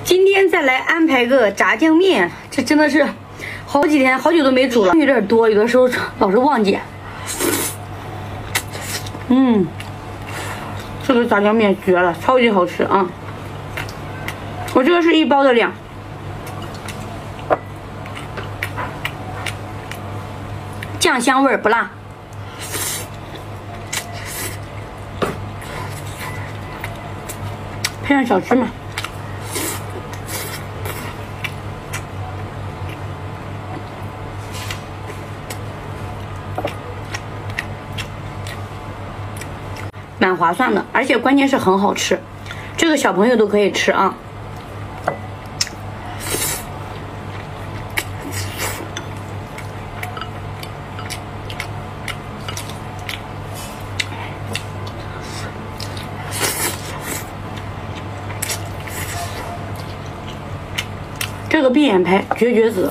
今天再来安排个炸酱面，这真的是好几天好久都没煮了，有点多，有的时候老是忘记。这个炸酱面绝了，超级好吃啊！我这个是1包的量，酱香味不辣。配上小芝麻，蛮划算的，而且关键是很好吃，这个小朋友都可以吃啊。这个闭眼排绝子，